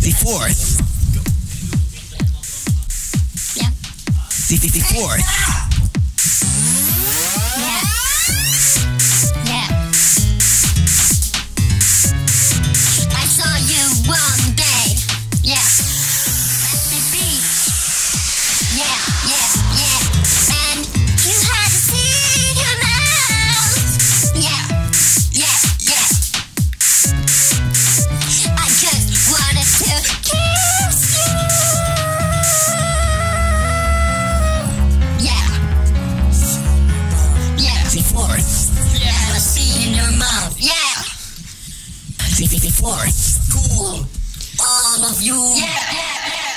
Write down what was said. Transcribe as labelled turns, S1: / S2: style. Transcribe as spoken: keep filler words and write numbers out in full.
S1: The fourth.
S2: Yeah.
S1: The, the, the fourth.
S2: Yeah. Yeah. I saw you one day. Yeah. Let me be. Yeah, yeah, yeah. And you had to see your mouth. Yeah, yeah, yeah. I just wanted to kiss you. Yeah. Yeah.
S1: The fourth.
S2: Yeah, I see in your mouth. Yeah.
S1: The, the, the fourth.
S2: Cool. All of you. Yeah, yeah, yeah.